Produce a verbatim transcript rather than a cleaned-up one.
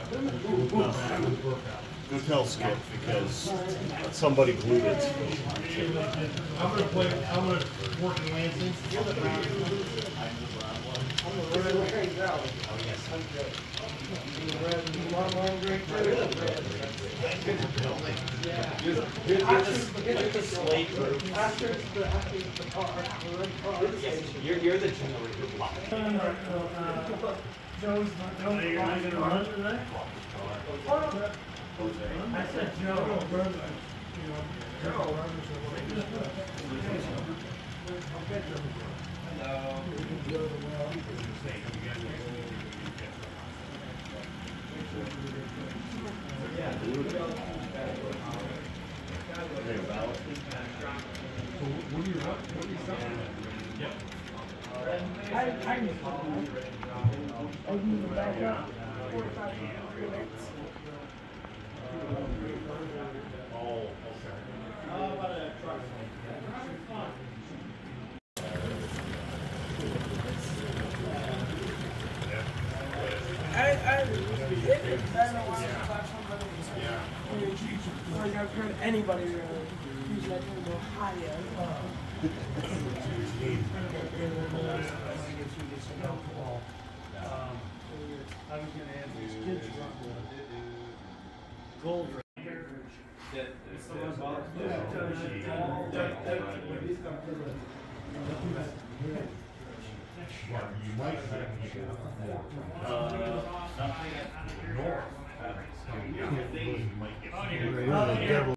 No. Go tell Skip because somebody glued it. I'm gonna play. I'm gonna work in Lansing. I'm the red girl. Oh yes, I'm good. Long, long, great. Yeah. You're the, you're the, you're the slate group. After the after the car, the red car. You're you're the generator block. Joe's not. Joe's You're not gonna run today? I said Joe. Joe. I, I need I need to back up forty-five minutes. Oh, okay. How about a truck? I, I, it is better when I talk to somebody. Yeah. Like I've heard anybody really use that term Ohio. I was gonna ask these kids gold. You might have Uh, something north. you might get